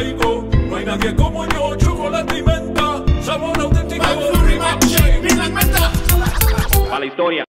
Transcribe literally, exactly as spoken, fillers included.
traigo. No hay nadie como yo, chocolate y menta, sabor auténtico. McFlurry, McShake, Milan Menta. A la historia.